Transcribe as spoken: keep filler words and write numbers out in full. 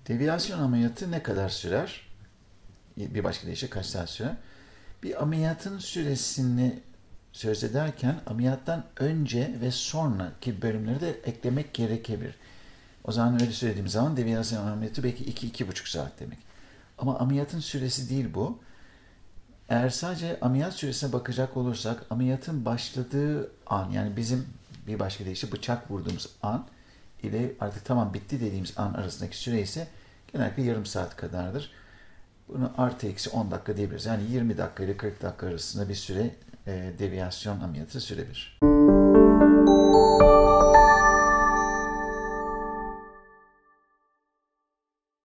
Deviyasyon ameliyatı ne kadar sürer? Bir başka deyişle kaç saat sürer? Bir ameliyatın süresini söz ederken ameliyattan önce ve sonraki bölümleri de eklemek gerekebilir. O zaman öyle söylediğim zaman deviyasyon ameliyatı belki iki iki buçuk saat demek. Ama ameliyatın süresi değil bu. Eğer sadece ameliyat süresine bakacak olursak ameliyatın başladığı an, yani bizim bir başka deyişle bıçak vurduğumuz an ile artık tamam bitti dediğimiz an arasındaki süre ise genellikle yarım saat kadardır. Bunu artı eksi on dakika diyebiliriz. Yani yirmi dakika ile kırk dakika arasında bir süre e, deviyasyon ameliyatı sürebilir.